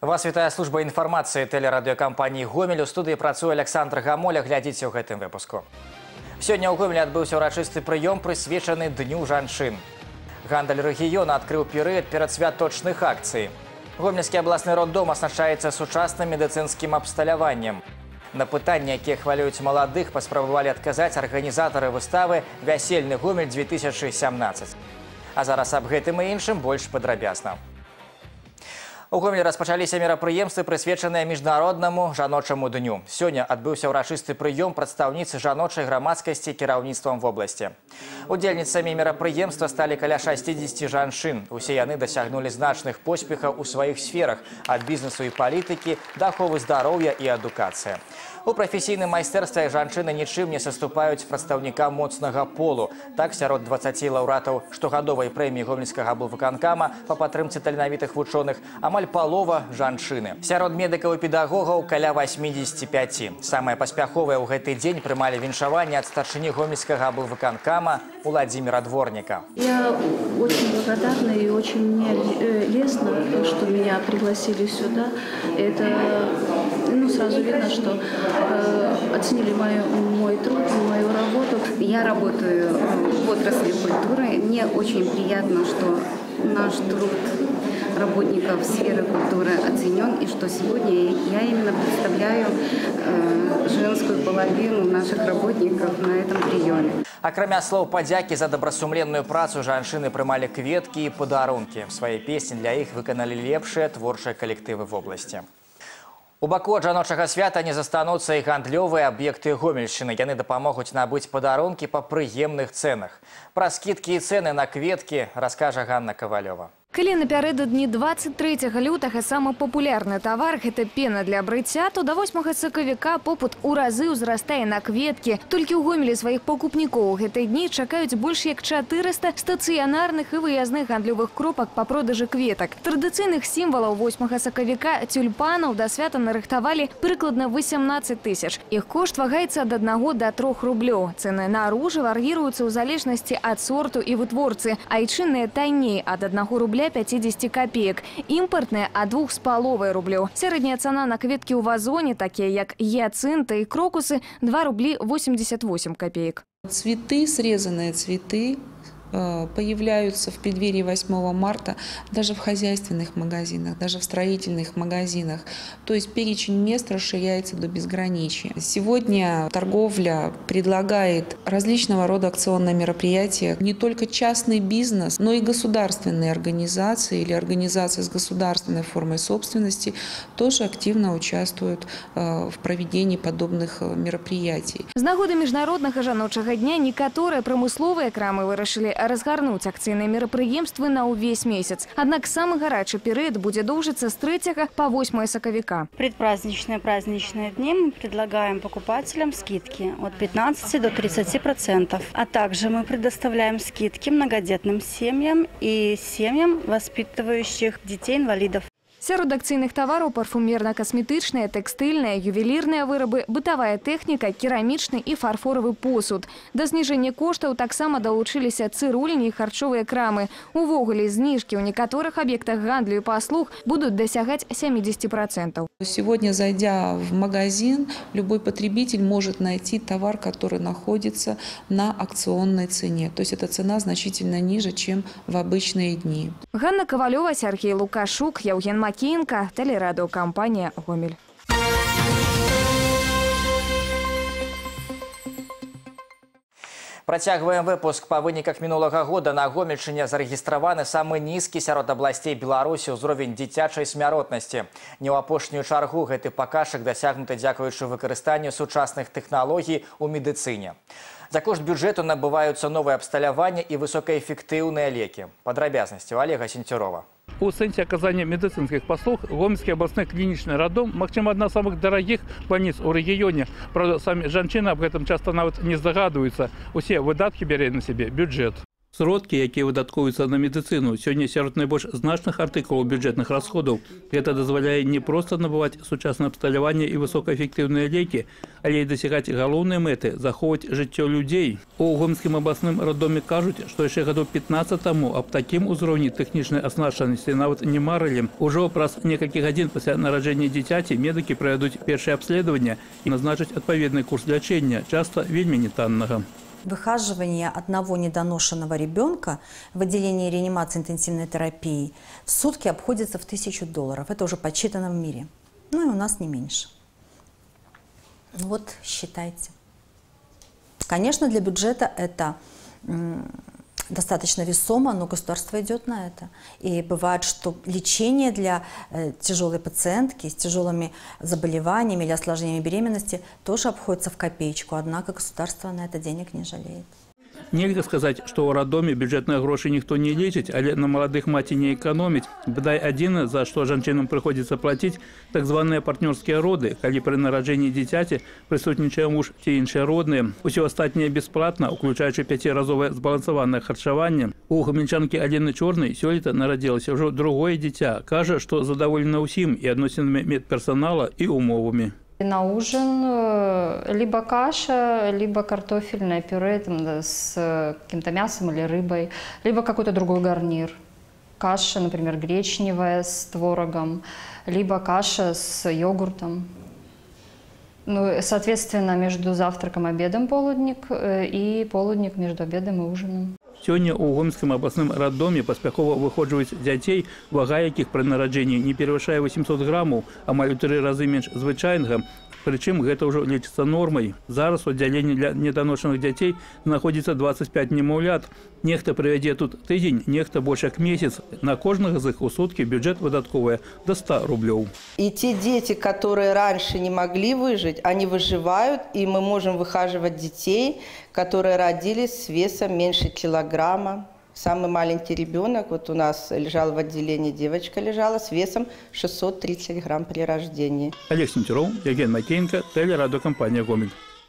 Вас вітае служба інфармацыі тэлерадыёкампаніі «Гомель». У студыі працуе Александр Гамоля. Глядзіце ў гэтым выпуску. Сёння ў Гомелі адбыўся ўрачысты прыём, прысвечаны Дню жанчын. Гандаль рэгіёна адкрыў перыяд перадсвяточных акцый. Гомельскі абласны роддом асначаецца сучасным медыцынскім абсталяваннем. На пытанні, якія хвалююць маладых, паспрабавалі адказаць арганізатары выставы «Вясельны Гомель-2017». А зараз аб гэтым і іншым больш падрабязна. У Гомелі распачаліся мерапрыемствы, прысвечаныя міжнароднаму жаночаму дню. Сёння адбыўся ўрачысты прыём прадстаўніц жаночай грамадскасці кіраўніцтвам вобласці. Удзельніцамі мерапрыемства сталі каля 60 жанчын. Усе яны дасягнулі значных поспехаў у сваіх сферах, ад бізнесу і палітыкі да аховы здароўя і адукацыі. У прафесійным майстэрстве жанчыны нічым не саступаюць прадстаўнікам моцнага полу. Так, сярод 20 лаўратаў штогадовай прэміі Гомельскага аблвыканкама па падтрымцы таленавітых вучоных амаль палова жанчыны. Сярод медыкаў і педагогаў каля 85. Самыя паспяховыя ў гэты дзень прымалі віншаванне ад старшыні Гомельскага аблвыканкама Владимира Дворника. Я очень благодарна и очень мне лестно, что меня пригласили сюда. Это сразу видно, что оценили мой труд, мою работу. Я работаю в отрасли культуры. Мне очень приятно, что наш труд работников сферы культуры оценен, и что сегодня я именно представляю женскую половину наших работников на этом приеме. Акрамя слоў падзякі за добрасумленную працу, жанчыны прымалі кветкі і падарункі. Свае песні для іх выканалі лепшыя творчыя калектывы вобласці. У баку ад жаночага свята не застануцца і гандлёвыя аб'екты Гомельшчыны. Яны дапамогуць набыць падарункі па прыемных цэнах. Пра скідкі і цэны на кветкі раскажа Ганна Ковалёва. Калі напярэдадні 23 лютага самы папулярны тавар – гэта пена для брыцця, то да 8 сакавіка попыт у разы ўзрастае на кветкі. Толькі ў Гомелі сваіх пакупнікоў гэтай дні чакаюць больш як 400 стацыянарных і выязных гандлёвых кропак па продажы кветак. Традыцыйных сімвалаў 8 сакавіка тюльпанаў да свята нарыхтавалі прыкладна 18 000. Іх кошт вагаецца ад 1 да 3 рублёў. Цэны на ружы вар'іруюцца ў залежнасці ад сорту і вытворцы, айчынныя тайней ад 1 рубля 50 копеек, импортные от 2,5 рублей. Средняя цена на кветки у вазоне, такие как гиацинты и крокусы, 2 рубли 88 копеек. Цветы, срезанные цветы появляются в преддверии 8 марта даже в хозяйственных магазинах, даже в строительных магазинах. То есть перечень мест расширяется до безграничия. Сегодня торговля предлагает различного рода акционные мероприятия. Не только частный бизнес, но и государственные организации или организации с государственной формой собственности тоже активно участвуют в проведении подобных мероприятий. З нагоды міжнароднага жаночага дня некаторыя прамысловыя крамы вырашылі разгарнуць акцыйныя мерапрыемствы на ўвесь месяц. Аднак самы гарачы перыяд будзе доўжыцца з 3 по 8 сакавіка. Предпраздничные праздничные дни мы предлагаем покупателям скидки от 15 до 30%. А также мы предоставляем скидки многодетным семьям и семьям, воспитывающих детей-инвалидов. Сярод акцыйных тавараў парфумерна-касметычныя, тэкстыльныя, ювелірныя вырабы, бытавая тэхніка, керамічны і фарфоравы посуд. Да зніжэння коштаў таксама далучыліся цырульні і харчовыя крамы. Увогуле зніжкі ў некаторых аб'ектах гандлю і паслуг будуць дасягаць 70%. Сегодня, зайдя в магазин, любой потребитель может найти товар, который находится на акционной цене. То есть эта цена значительно ниже, чем в обычные дни. Ганна Ковалёва, Сергей Лукашук, Евген Макеенко, телерадиокомпания «Гомель». Працягваем выпуск. Па выніках мінулага года на Гомельшчыне зарэгістраваны самы нізкі сярод абласцей Беларусі ўзровень дзіцячай смяротнасці. Не ў апошнюю чаргу гэты паказчык дасягнуты дзякуючы выкарыстанню сучасных тэхналогій у медыцыне. За кошт бюджэту набываюцца новыя абсталяванні і высокаэфектыўныя лекі. Падрабязнасці у Олега Сенцюрова. У сэнсе оказания медицинских послуг Гомельский областной клиничный роддом, максимум одна из самых дорогих больниц у регионе. Правда, сами женщины об этом часто навіть не здогадываются. Усе выдатки берут на себе бюджет. Сродкі, якія выдаткуюцца на медыцыну, сёння сярод найбольш значных артыкулаў бюджэтных расходаў. Гэта дазваляе не проста набываць сучаснае абсталяванне і высокаэфектыўныя лекі, але і дасягаць галоўнай мэты – захоўваць жыццё людзей. У Гомельскім абласным роддоме кажуць, што яшчэ гадоў 15 таму аб такім узроўні тэхнічнай аснашчанасці нават не марылі. Ужо праз некалькі гадзін пасля нараджэння дзіцяці медыкі правядуць першае абследаванне і назначаць адпаведны курс лячэння, часта вельмі нетаннага. Выхаживание одного недоношенного ребенка в отделении реанимации интенсивной терапии в сутки обходится в $1000. Это уже подсчитано в мире. Ну и у нас не меньше. Вот считайте. Конечно, для бюджета это достаточно весомо, но государство идет на это. И бывает, что лечение для тяжелой пациентки с тяжелыми заболеваниями или осложнениями беременности тоже обходится в копеечку, однако государство на это денег не жалеет. Нельга сказаць, што ў раддоме бюджэтныя грошы ніхто не лечыць, але на маладых маці не эканоміць. Бадай адзінае, за што жанчынам прыходзіцца плаціць, так званыя партнёрскія роды, калі пры нараджэнні дзіцяці прысутнічае муж ці іншыя родныя. Усё астатняе бясплатна, уключаючы 5-разовае збалансаванае харчаванне. У гомельчанкі Алены Чорнай сёлета нарадзілася ўжо другое дзіця. Кажа, што задаволена ўсім і адносінамі медперсонала, і умовамі. На ужин либо каша, либо картофельное пюре с каким-то мясом или рыбой, либо какой-то другой гарнир. Каша, например, гречневая с творогом, либо каша с йогуртом. Ну, соответственно, между завтраком и обедом полудник и полудник между обедом и ужином. Сёння ў Гомельскім абласным роддоме паспяхова выходжваюць дзяцей, вага якіх пры нараджэнні не перавышае 800 грамаў, амаль у 3 разы менш звычайнага. Прычым гэта ўжо лічыцца нормай. Зараз у аддзяленні для неданошаных дзяцей знаходзіцца 25 немаўлят. Нехта правядзе тут тыдзень, нехта больш як месяц. На кожнага з іх у суткі бюджет выдатковае до 100 рублёў. И те дети, которые раньше не могли выжить, они выживают, и мы можем выхаживать детей, которые родились с весом меньше килограмма. Самый маленький ребенок, вот у нас лежал в отделении, девочка лежала с весом 630 грамм при рождении. Олег Сентеров, Евген Макеенко, телерадиокомпания «Гомель».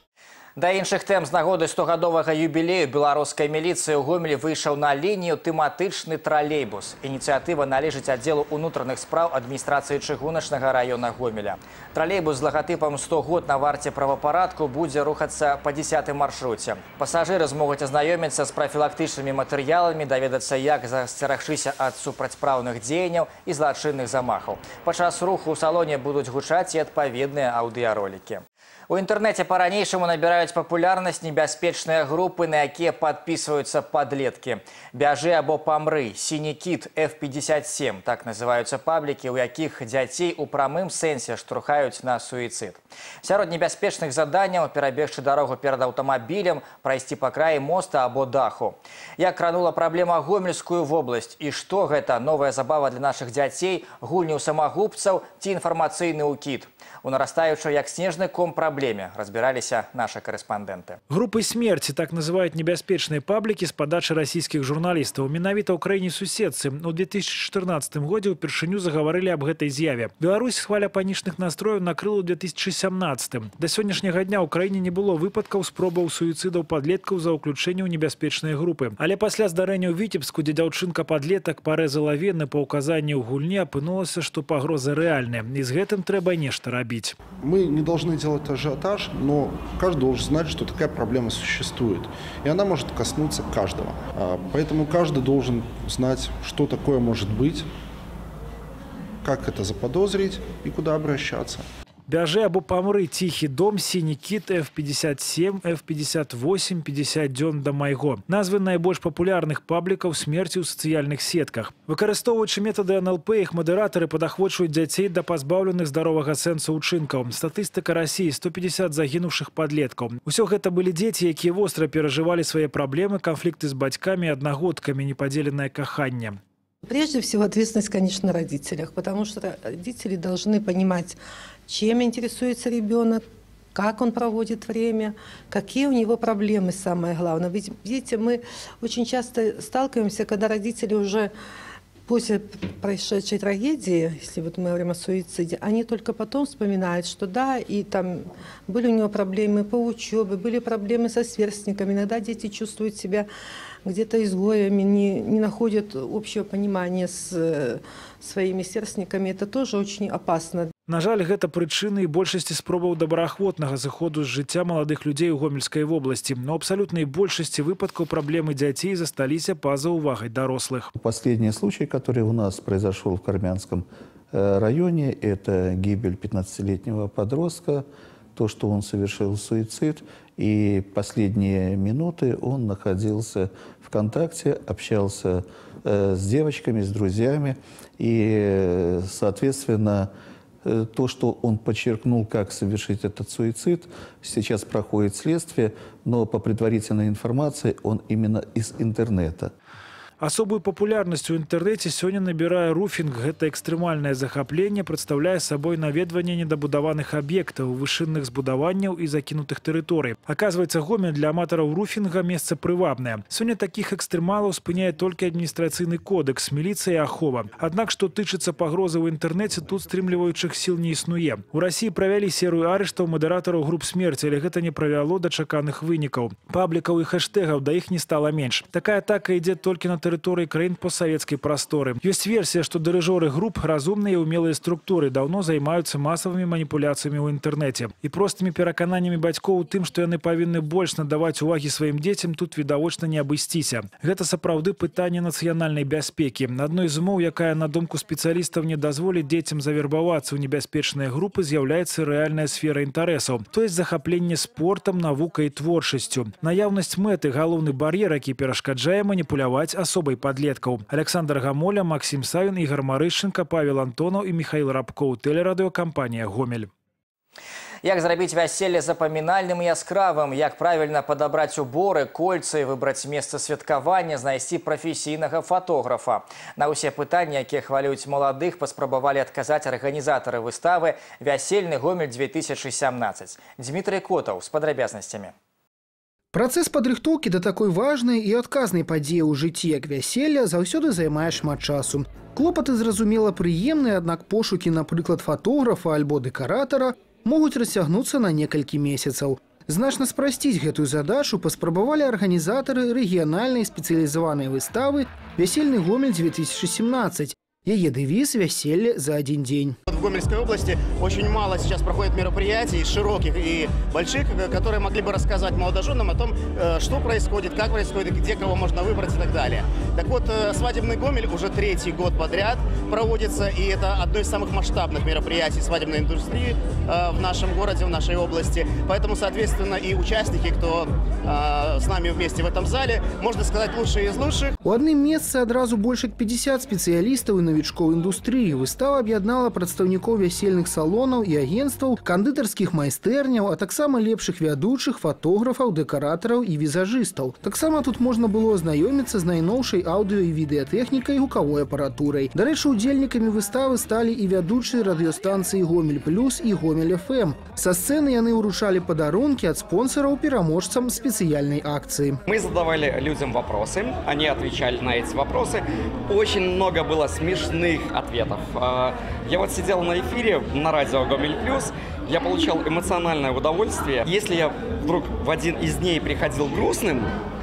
Да іншых тэм з нагоды 100-гадовага юбілею беларускай міліцыі ў Гомелі выйшаў на лінію тэматычны тралейбус. Ініцыятыва належыць аддзелу ўнутраных спраў адміністрацыі чыгуначнага раёна Гомеля. Тралейбус з лагатыпам 100 год на варце правапарадку будзе рухацца па 10-м маршруце. Пасажыры змогуць азнаёміцца з прафілактычнымі матэрыяламі, даведацца, як засцерагчыся ад супрацьпраўных дзеянняў і злачынных замахаў. Падчас руху ў салоне будуць гучаць і адпаведныя аўдыяролікі. У інтэрнэце па-ранейшаму набіраюць папулярнасць небяспечныя групы, на якія падпісваюцца падлеткі. «Бяжы або памры», «Сіні кіт», F57 – так называюцца паблікі, у якіх дзяцей у прамым сэнсе штурхаюць на суіцыд. Сярод небяспечных заданняў перабегчы дарогу перад аўтамабілем, прайсці па краі моста або даху. Як кранула праблема Гомельскую вобласць і што гэта новая забава для нашых дзяцей, гульні ў самагубцаў ці інфармацыйны ўкід? У нарастаючай як снежны ком праблеме разбіраліся наши корреспонденты. Группы смерти, так называют небяспечные паблики с подачи российских журналистов. Менавіта ў краіне суседцы. У 2014 годзе ўпершыню заговорили об этой з'яве. Беларусь хваля панічных настроев накрыла ў 2017. До сённяшняга дня ў краіне не было выпадкаў спробаў суіцыдаў падлеткаў за ўключэнне ў небяспечныя групы. Але пасля здарэння ў Віцебску, дзе дзяўчынка-падлетак парэзала вены па ўказанню ў гульні, апынулася, што пагроза рэальная. І з гэтым трэба нешта рабіць. Мы не должны делать ажиотаж, но каждый должен знать, что такая проблема существует. И она может коснуться каждого. Поэтому каждый должен знать, что такое может быть, как это заподозрить и куда обращаться. «Бяжы або памры», «Тихий дом», «Синий кит», F57, F58, 50 дзён да майго. Назвы найбольш папулярных паблікаў смерці ў сацыяльных сетках. Выкарыстоўваючы метады НЛП, іх мадэратары падахвочваюць дзяцей да пазбаўленых здаровага сэнсу ўчынкаў. Статыстыка России – 150 загінуўшых падлеткаў. Усё гэта былі дзеці, якія востра перажывалі свае праблемы, канфлікты з бацькамі і аднагодкамі, непадзеленае каханне. Прежде всего, ответственность, конечно, на родителях, потому что родители должны понимать, чем интересуется ребенок, как он проводит время, какие у него проблемы, самое главное. Ведь, видите, мы очень часто сталкиваемся, когда родители уже после происшедшей трагедии, если вот мы говорим о суициде, они только потом вспоминают, что да, и там были у него проблемы по учебе, были проблемы со сверстниками. Иногда дети чувствуют себя где-то изгоями, не находят общего понимания с своими сверстниками. Это тоже очень опасно. На жаль, гэта прычыны і большасці спробаў добраахвотнага зыходу з жыцця маладых людзей у Гомельскай вобласці. Но абсалютнай большасці выпадкаў праблемы дзяцей засталіся па-за увагай дарослых. Последний случай, который у нас произошел в Кармянском районе, это гибель 15-летнего подростка, то, что он совершил суицид, и последние минуты он находился в контакте, общался с девочками, с друзьями, и, соответственно, то, что он подчеркнул, как совершить этот суицид, сейчас проходит следствие, но по предварительной информации он именно из интернета. Особую популярнасць у інтэрнэце сёння набірае руфінг. Гэта экстрэмальнае захапленне прадстаўляе сабой наведванне недабудаваных аб'ектаў, вышынных збудаванняў і закінутых тэрыторый. Аказваецца, Гомель для аматараў руфінга месца прывабнае. Сёння такіх экстрэмалаў спыняе толькі адміністрацыйны кодэкс, міліцыя і ахова. Аднак, што тычыцца пагрозы ў інтэрнэце, тут стрымліваючых сіл не існуе. У Расіі правялі серыю арыштаў мадэратараў груп смерці, але гэта не правяло да чаканых вынікаў. Паблікаў і хэштэгаў да іх не стала менш. Такая атака ідзе толькі на тэрыторыі краін постсавецкай прасторы. Ёсць версія, што дырыжоры груп, разумныя і ўмелыя структуры, даўно займаюцца масавымі маніпуляцыямі ў інтэрнэце. І простымі перакананнямі бацькоў у тым, што яны павінны больш надаваць увагі сваім дзецям, тут відавочна не абысціся. Гэта сапраўды пытанне нацыянальнай бяспекі. Адной з умоў, якая, на думку спецыялістаў, не дазволіць дзецям завербавацца ў небяспечныя групы, з'яўляецца рэальная сфера інтарэсаў. То есть захапленне спортам, навукай і творчасцю. Наяўнасць мэты – галоўны бар'ер, які перашкаджае маніпуляваць асобай падлеткаў. Александр Гамоля, Максим Савин, Игорь Марышченко, Павел Антонов и Михаил Рабкоў. Телерадиокомпания «Гомель». Як зрабіць вяселле запамінальным і яскравым, як правільна падабраць уборы, кольцы, выбраць месца святкавання, знайсці прафесійнага фотографа. На ўсе пытанні, якія хвалююць маладых, паспрабавалі адказаць арганізатары выставы «Вясельны Гомель-2017». Дмитрий Котов с падрабязнасцямі. Працэс падрыхтоўкі да такой важнай і адказнай падзеі ў жыцці, як вяселля, заўсёды займае шмат часу. Клопаты, зразумела, прыемныя, аднак пошукі, напрыклад, фотографа альбо дэкаратара могуць расцягнуцца на некалькі месяцаў. Значна спрасціць гэтую задачу паспрабавалі арганізатары рэгіянальнай спецыялізаванай выставы «Вясельны Гомель-2017». Ее девиз «Веселье за один день». В Гомельской области очень мало сейчас проходит мероприятий, широких и больших, которые могли бы рассказать молодоженам о том, что происходит, как происходит, где кого можно выбрать и так далее. Так вот, свадебный Гомель уже 3-й год подряд проводится, и это одно из самых масштабных мероприятий свадебной индустрии в нашем городе, в нашей области. Поэтому, соответственно, и участники, кто с нами вместе в этом зале, можно сказать, лучшие из лучших. У адным месцы адразу больше 50 спецыялістаў і новічкоў індустрыі. Выстава аб'яднала прадстаўнікоў вясельных салонаў і агенцтваў, кандытарскіх майстэрняў, а таксама лепшых вядучых, фотографаў, дэкаратараў і візажыстаў. Таксама тут можна было азнаёміцца з найноўшай аўдыё і відэатэхнікай, гукавой апаратурай. Дарэчы, удзельнікамі выставы сталі і вядучыя радыёстанцыі «Гомель Плюс» і «Гомель ФМ». Са сцэны яны ўручалі падарункі ад спонсораў пераможцам спецыяльнай акцыі. Мы задавали людям вопросы, они отвечали на эти вопросы. Очень много было смешных ответов. Я вот сидел на эфире на радио «Гомель Плюс», я получал эмоциональное удовольствие. Если я вдруг в один из дней приходил грустным,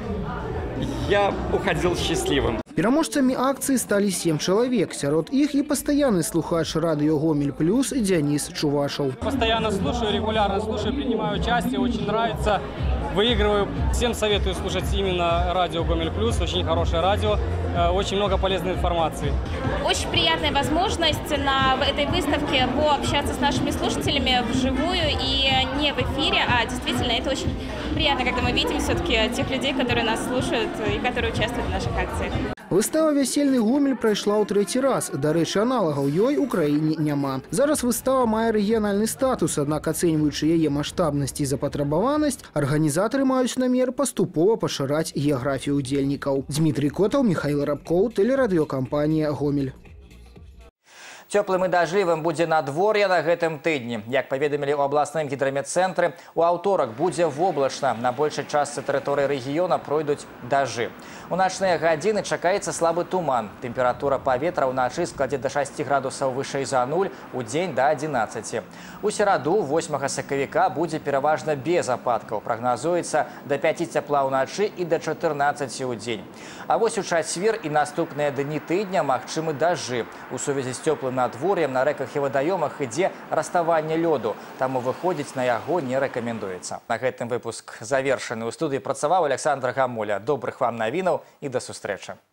я уходил счастливым. Пераможцамі акцыі сталі 7 чалавек. Сярод іх і пастаянны слухач радио «Гомель Плюс» Денис Чувашев. Постоянно слушаю, регулярно слушаю, принимаю участие, очень нравится. Выигрываю. Всем советую слушать именно радио «Гомель Плюс». Очень хорошее радио, очень много полезной информации. Очень приятная возможность на этой выставке пообщаться с нашими слушателями вживую и не в эфире, а действительно это очень приятно, когда мы видим все-таки тех людей, которые нас слушают и которые участвуют в наших акциях. Выстава «Вясельны Гомель» прайшла ў 3-й раз. Дарэчы, аналагаў ёй у краіне няма. Зараз выстава мае рэгіянальны статус, аднак ацэньваючы яе маштабнасць і запатрабаванасць, арганізатары маюць намер паступова пашыраць геаграфію удзельнікаў. Дмитрий Котов, Михаил Рабкоў, телерадиокомпания «Гомель». Цёплым і дажлівым будзе надвор'е на гэтым тыдні. Як паведамілі ў абласным гідраметцэнтры, у аўторак будзе воблачна. На большай частцы тэрыторыі рэгіёна пройдуць дажджы. У начныя гадзіны чакаецца слабы туман. Тэмпература паветра ўначы складзе да 6 градусаў вышэй за 0, у дзень да 11. У сераду 8 сакавіка будзе пераважна без ападкаў. Прагназуецца да 5 цяпла ўначы і да 14 у дзень. А вось у чацвер і наступныя дні тыдня магчымы дажджы. У сувязі з цёплым надвор'ем на рэках і вадаёмах ідзе раставанне лёду, таму выходзіць на яго не рэкамендуецца. На гэтым выпуск завершаны. У студыі працаваў Александр Гамоля. Добрых вам навінаў і да сустрэчы.